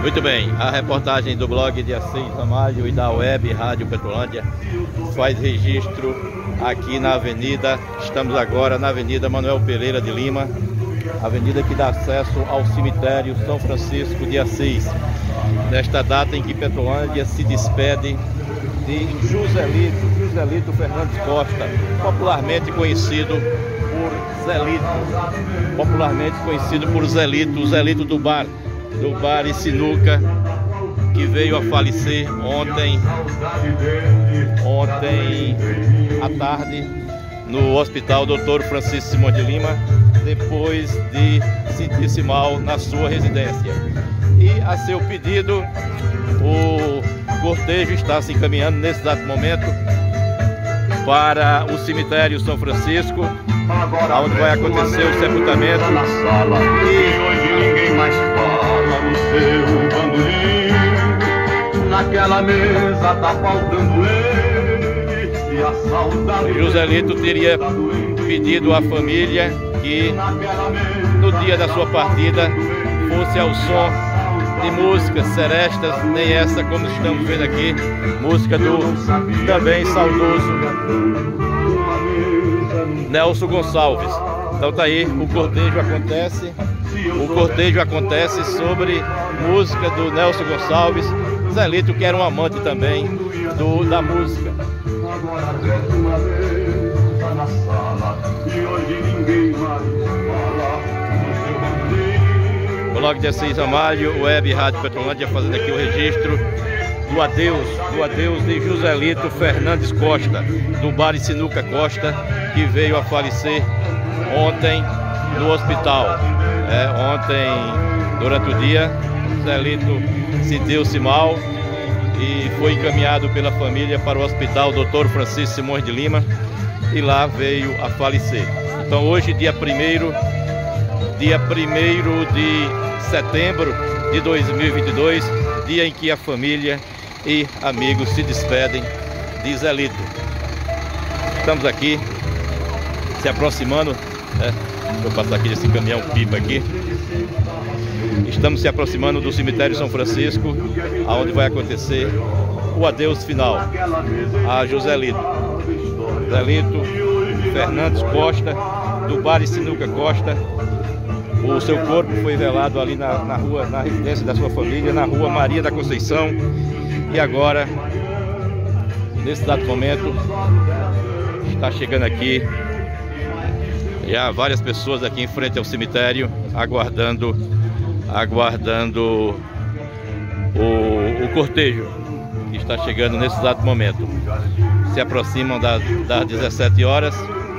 Muito bem, a reportagem do blog de Assis Ramalho e da Web Rádio Petrolândia faz registro aqui na avenida. Estamos agora na Avenida Manuel Pereira de Lima, avenida que dá acesso ao cemitério São Francisco de Assis. Nesta data em que Petrolândia se despede de Joselito Fernandes Costa, popularmente conhecido por Zelito, o Zelito do bar e sinuca, que veio a falecer ontem à tarde no Hospital Dr. Francisco Simões de Lima, depois de sentir-se mal na sua residência. E a seu pedido, o cortejo está se encaminhando nesse exato momento para o cemitério São Francisco, onde vai acontecer o sepultamento. E hoje ninguém mais fala no seu bandolim. Naquela mesa tá faltando ele e a saudade. Joselito teria pedido à família que no dia da sua partida fosse ao som de músicas serestas, nem essa como estamos vendo aqui, música do também saudoso Nelson Gonçalves. Então tá aí, o cortejo acontece sobre música do Nelson Gonçalves, Zelito, que era um amante também da música. O blog de Assis Ramalho, Web Rádio Petrolândia, fazendo aqui o registro do adeus de Joselito Fernandes Costa, do bar e sinuca Costa, que veio a falecer ontem no hospital. Ontem, durante o dia, Joselito sentiu-se mal e foi encaminhado pela família para o Hospital Dr. Francisco Simões de Lima, e lá veio a falecer. Então hoje, dia 1º de setembro de 2022, dia em que a família e amigos se despedem de Zelito. Estamos aqui se aproximando, vou passar aqui desse caminhão pipa aqui. Estamos se aproximando do cemitério São Francisco, aonde vai acontecer o adeus final a Joselito Fernandes Costa, do bar e sinuca Costa. O seu corpo foi velado ali na rua, na residência da sua família, na rua Maria da Conceição. E agora, nesse exato momento, está chegando aqui já várias pessoas aqui em frente ao cemitério, aguardando o cortejo, que está chegando nesse exato momento. Se aproximam das 17 horas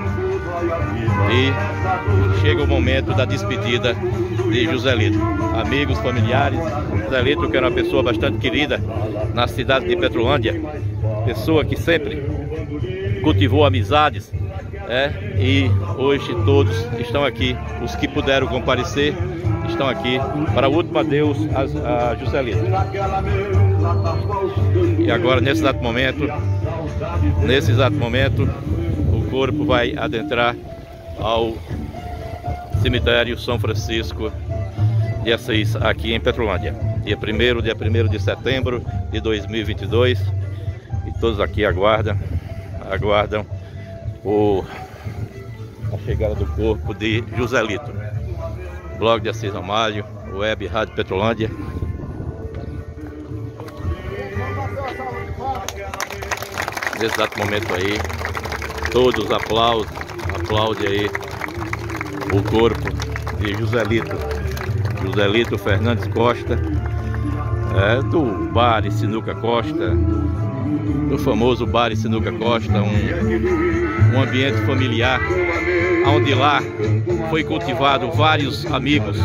e chega o momento da despedida de Joselito. Amigos, familiares, Joselito, que era uma pessoa bastante querida na cidade de Petrolândia, pessoa que sempre cultivou amizades, e hoje todos estão aqui, os que puderam comparecer estão aqui para o último adeus a Joselito. E agora, nesse exato momento, o corpo vai adentrar ao cemitério São Francisco de Assis, aqui em Petrolândia, dia 1º de setembro de 2022, e todos aqui aguardam a chegada do corpo de Joselito. Blog de Assis Ramalho, Web Rádio Petrolândia. Nesse exato momento aí, todos aplaudem aí o corpo de Joselito Fernandes Costa, do bar e sinuca Costa, do famoso bar e sinuca Costa, um ambiente familiar, onde lá foi cultivado vários amigos,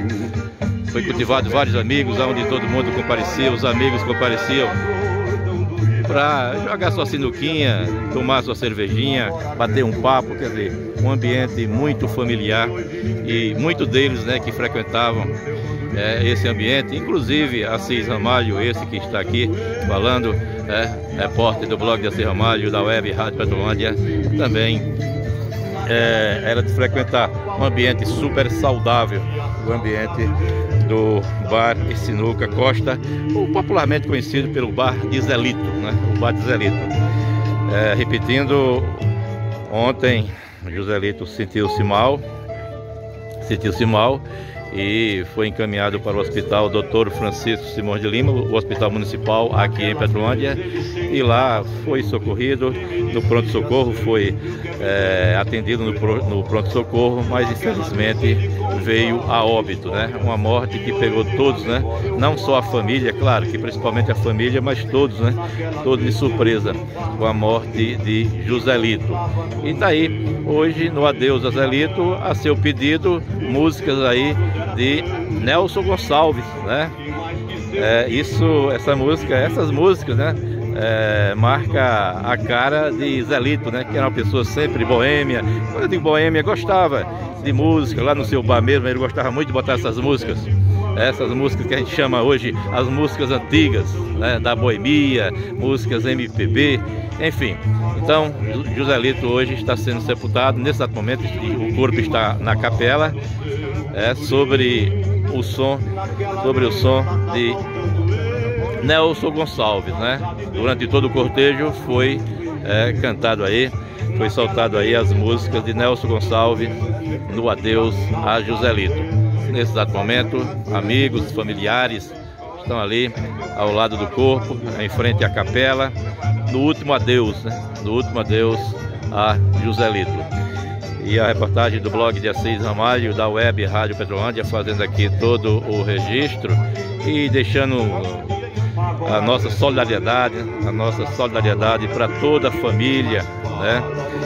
onde todo mundo comparecia, os amigos compareciam para jogar sua sinuquinha, tomar sua cervejinha, bater um papo, quer dizer, um ambiente muito familiar, e muitos deles, que frequentavam esse ambiente, inclusive Assis Ramalho, esse que está aqui falando, repórter do blog de Assis Ramalho, da Web Rádio Petrolândia, também era de frequentar um ambiente super saudável, o ambiente do Bar e Sinuca Costa, ou popularmente conhecido pelo Bar de Zelito, né? O Bar de Zelito. Repetindo, ontem Joselito sentiu-se mal e foi encaminhado para o hospital Dr. Francisco Simões de Lima, o hospital municipal aqui em Petrolândia, e lá foi socorrido no pronto-socorro, foi atendido no pronto-socorro, mas infelizmente veio a óbito, né? Uma morte que pegou todos, né? Não só a família, claro que principalmente a família, mas todos, né? Todos de surpresa com a morte de Joselito. E daí, hoje, no Adeus a Zelito, a seu pedido, músicas aí de Nelson Gonçalves, né? Essas músicas, né? Marca a cara de Zelito, né? Que era uma pessoa sempre boêmia. Quando eu digo boêmia, gostava de música, lá no seu bar mesmo, ele gostava muito de botar essas músicas que a gente chama hoje as músicas antigas, né? Da boemia, músicas MPB, enfim. Então, Joselito hoje está sendo sepultado. Nesse exato momento, o corpo está na capela, sobre o som de Nelson Gonçalves, né? Durante todo o cortejo foi cantado aí, foi soltado aí as músicas de Nelson Gonçalves no Adeus a Joselito. Nesse exato momento, amigos, familiares estão ali ao lado do corpo, em frente à capela, no último adeus, né? No último adeus a Joselito. E a reportagem do blog de Assis Ramalho, da Web Rádio Petrolândia, fazendo aqui todo o registro e deixando a nossa solidariedade para toda a família, né?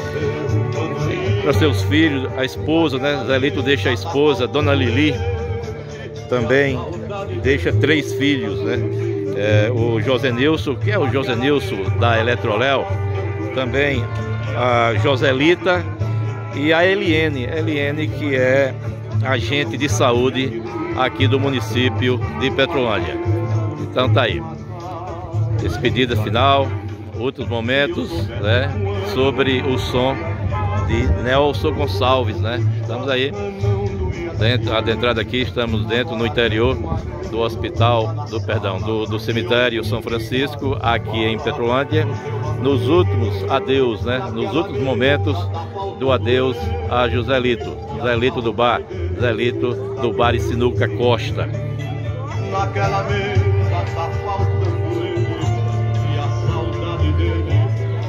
Para seus filhos, a esposa, né? Zelito deixa a esposa, Dona Lili, também deixa 3 filhos, né? O Josenilson, que é o Josenilson da Eletroléu, também a Joselita e a Eliene, que é agente de saúde aqui do município de Petrolândia. Então tá aí, despedida final, outros momentos, né, sobre o som de Nelson Gonçalves, né? Estamos aí adentrado aqui, estamos dentro no interior do hospital, do cemitério São Francisco, aqui em Petrolândia, nos últimos adeus, né? Nos últimos momentos do adeus a Joselito, Zelito do Bar e Sinuca Costa. Naquela mesa tá faltando ele, e a saudade dele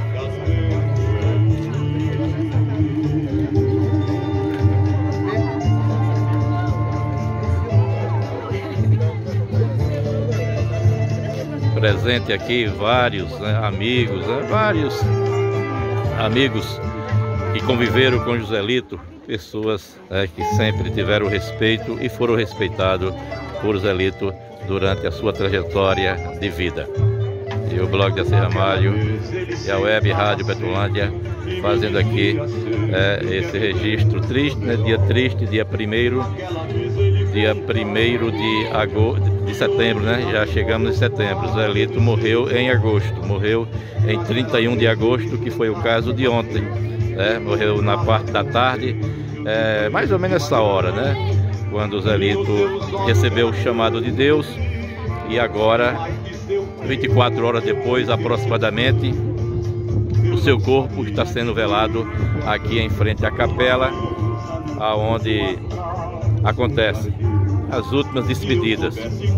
Presente aqui vários, né, amigos, né, vários amigos que conviveram com Joselito, pessoas que sempre tiveram respeito e foram respeitados por Zelito durante a sua trajetória de vida. E o blog de Assis Ramalho e a Web Rádio Petrolândia fazendo aqui esse registro triste, né? Dia 1º de setembro, né? Já chegamos em setembro. Zelito morreu em agosto, morreu em 31 de agosto, que foi o caso de ontem, né? Morreu na parte da tarde, mais ou menos essa hora, né? Quando o Zelito recebeu o chamado de Deus, e agora, 24 horas depois aproximadamente, o seu corpo está sendo velado aqui em frente à capela, aonde acontece as últimas despedidas,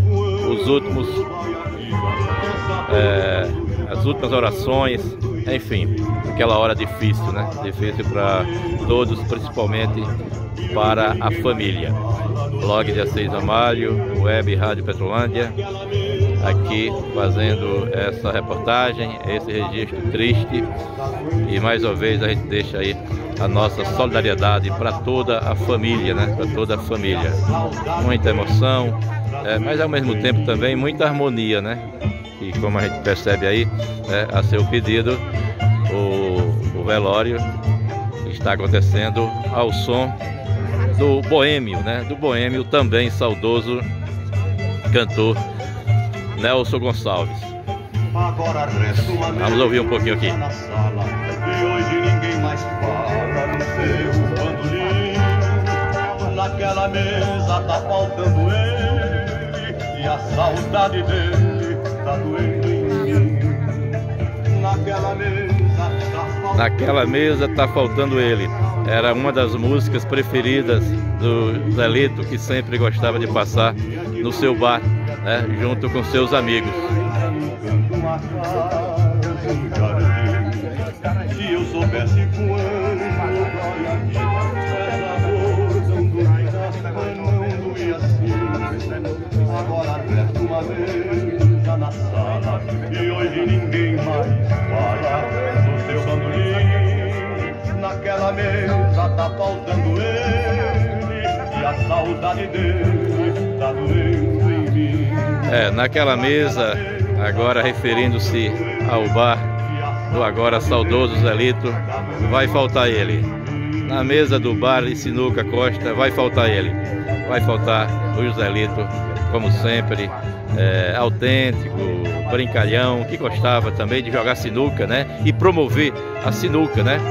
as últimas orações, enfim, aquela hora difícil, né? Difícil para todos, principalmente para a família. Blog de Assis Ramalho, Web Rádio Petrolândia, aqui fazendo essa reportagem, esse registro triste, e mais uma vez a gente deixa aí a nossa solidariedade para toda a família, né? Para toda a família. Muita emoção, mas ao mesmo tempo também muita harmonia, né? E como a gente percebe aí, a seu pedido, o velório está acontecendo ao som do boêmio, né? Do boêmio também saudoso cantor Nelson Gonçalves. Vamos ouvir um pouquinho aqui. E hoje ninguém mais fala no seu bandolim. Naquela mesa tá faltando ele. saudade dele tá doendo em mim. Naquela mesa tá faltando ele. Era uma das músicas preferidas do Zelito, que sempre gostava de passar no seu bar, né, junto com seus amigos. Se eu soubesse quando não ia assim. Agora resta uma mesa na sala e hoje ninguém mais fala do seu bandolim. Naquela mesa tá faltando ele e a saudade dele tá doendo em mim. Naquela mesa, agora referindo-se ao bar do agora saudoso Zelito, vai faltar ele. Na mesa do bar de Sinuca Costa vai faltar ele. Vai faltar o Zelito, como sempre, autêntico, brincalhão, que gostava também de jogar sinuca, né? E promover a sinuca, né?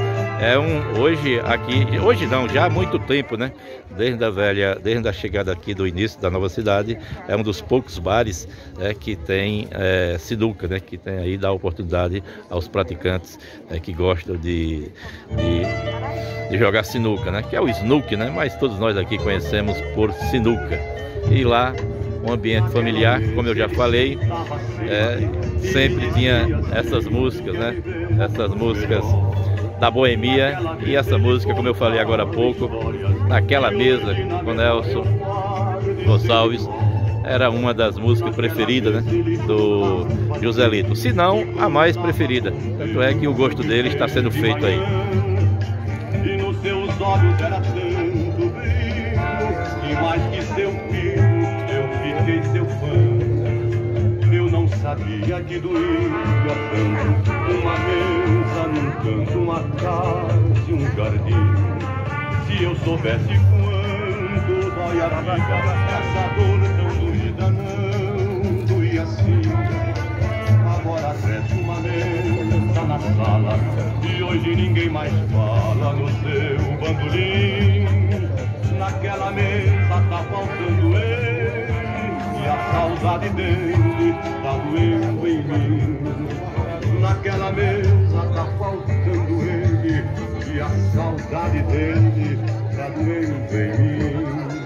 Hoje não, já há muito tempo, né? Desde a chegada aqui do início da nova cidade, é um dos poucos bares, né, que tem sinuca, né? Que tem aí, dá oportunidade aos praticantes, que gostam de jogar sinuca, né? Que é o snook, né? Mas todos nós aqui conhecemos por sinuca. E lá, um ambiente familiar, como eu já falei, sempre tinha essas músicas, né? Essas músicas da boemia, e essa música, como eu falei agora há pouco, naquela mesa com Nelson Gonçalves, era uma das músicas preferidas, né, do Joselito, se não a mais preferida. Tanto é que o gosto dele está sendo feito aí. E nos seus olhos era tanto brilho, que mais que seu filho, eu fiquei seu fã. Eu não sabia que doía tanto uma mesa num canto, uma casa e um jardim. Se eu soubesse quanto dói a vida, essa dor tão doída não doía assim. Agora resta uma mesa na sala e hoje ninguém mais fala no seu bandolim. Naquela mesa tá faltando ele e a saudade dele tá doendo em mim. Naquela mesa tá faltando ele e a saudade dele tá doendo em mim.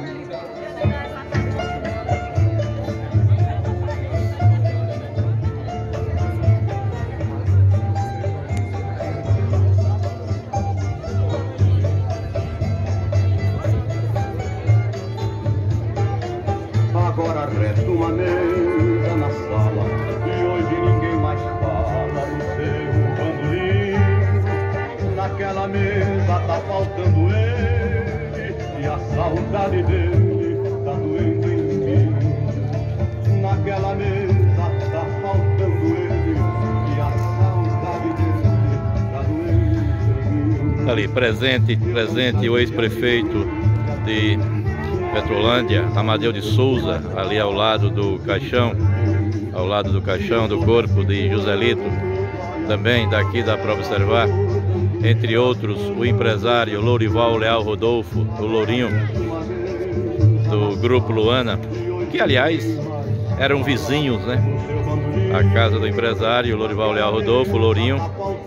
Agora resta uma mesa na sala e hoje ninguém mais fala no seu bandolim. Naquela mesa tá faltando ele e a saudade dele tá doendo em mim. Naquela mesa tá faltando ele e a saudade dele tá doendo em mim. Ali presente o ex-prefeito de Petrolândia, Amadeu de Souza, ali ao lado do caixão do corpo de Joselito. Também daqui dá para observar, entre outros, o empresário Lourival Leal Rodolfo, o Lourinho, do Grupo Luana, que aliás eram vizinhos, né? A casa do empresário Lourival Leal Rodolfo, o Lourinho,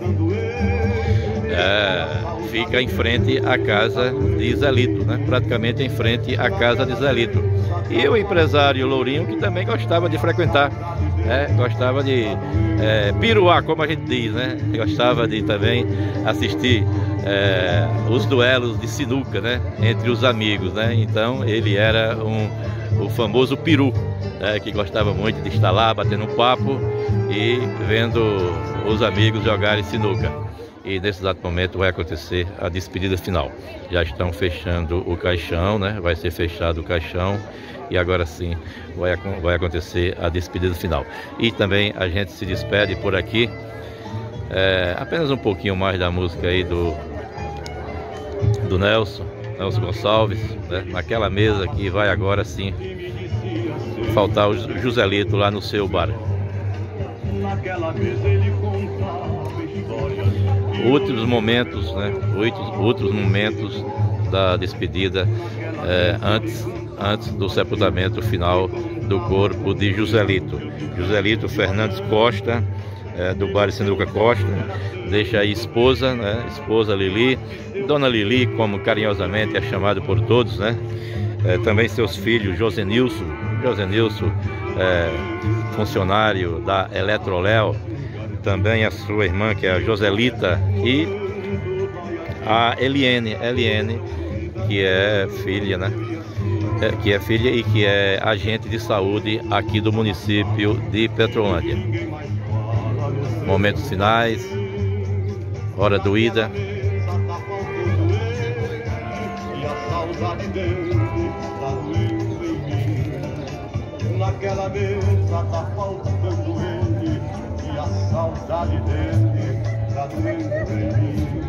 fica em frente à casa de Zelito, né? Praticamente em frente à casa de Zelito. E o empresário Lourinho, que também gostava de frequentar, gostava de piruar, como a gente diz, né? Gostava de também assistir os duelos de sinuca, né? Entre os amigos, né? Então ele era o famoso peru, que gostava muito de estar lá batendo um papo e vendo os amigos jogarem sinuca. E nesse exato momento vai acontecer a despedida final. Já estão fechando o caixão, né? Vai ser fechado o caixão e agora sim vai acontecer a despedida final. E também a gente se despede por aqui. Apenas um pouquinho mais da música aí do Nelson Gonçalves, né? Naquela mesa que vai agora sim faltar o Joselito lá no seu bar. Naquela mesa ele contava histórias. Outros momentos, né? Outros momentos da despedida antes do sepultamento final do corpo de Joselito. Joselito Fernandes Costa, do Bar Sinuca Costa, deixa a esposa, né? Esposa Lili, Dona Lili, como carinhosamente é chamado por todos, né? Também seus filhos, Josenilson, funcionário da Eletroléu, também a sua irmã, que é a Joselita, e a Eliene, que é filha, né? Que é filha e que é agente de saúde aqui do município de Petrolândia. Momentos finais, hora doída. Naquela mesa tá faltando ele, e a saudade dele tá doendo em mim.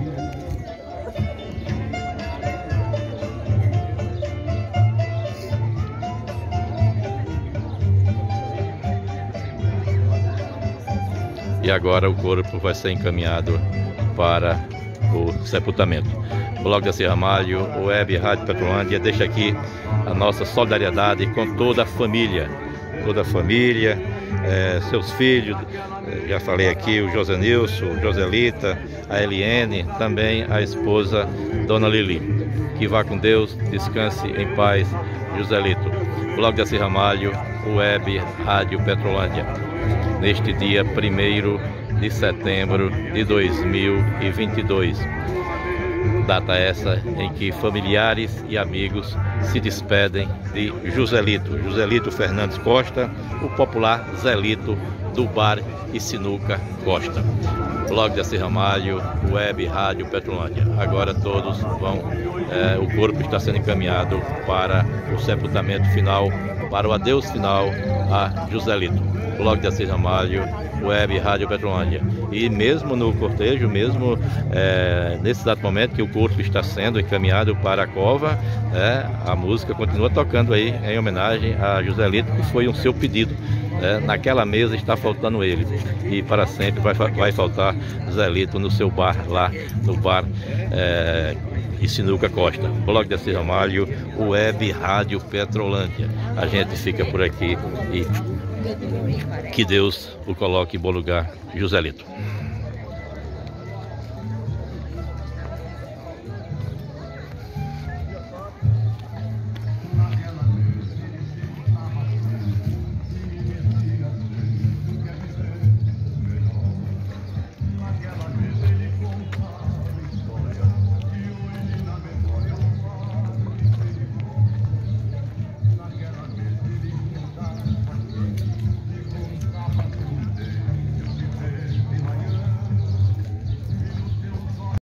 E agora o corpo vai ser encaminhado para o sepultamento. Blog Daci Ramalho, Web Rádio Petrolândia, deixa aqui a nossa solidariedade com toda a família, seus filhos, já falei aqui, o Josenilson, Joselita, a Eliene, também a esposa Dona Lili. Que vá com Deus, descanse em paz, Joselito. Blog Daci Ramalho, Web Rádio Petrolândia, neste dia 1º de setembro de 2022. Data essa em que familiares e amigos se despedem de Joselito Fernandes Costa, o popular Zelito do Bar e Sinuca Costa. Blog Daci Ramalho, Web Rádio Petrolândia. Agora todos vão, o corpo está sendo encaminhado para o sepultamento final, para o adeus final a Joselito. Blog Daci Ramalho, Web Rádio Petrolândia. E mesmo no cortejo, mesmo nesse exato momento que o corpo está sendo encaminhado para a cova, a música continua tocando aí em homenagem a Joselito, que foi um seu pedido. Naquela mesa está faltando ele, e para sempre vai faltar Zelito no seu bar, lá no Bar e Sinuca Costa. Blog Daci Ramalho, Web Rádio Petrolândia. A gente fica por aqui e que Deus o coloque em bom lugar, Joselito.